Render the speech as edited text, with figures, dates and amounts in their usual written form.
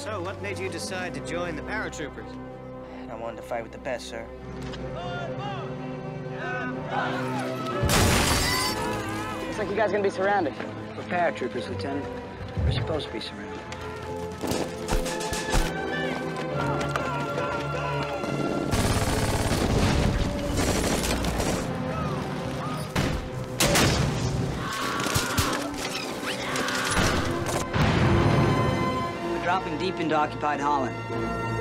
So, what made you decide to join the paratroopers? I wanted to fight with the best, sir. Looks like you guys are gonna be surrounded. We're paratroopers, Lieutenant. We're supposed to be surrounded. We're dropping deep into occupied Holland.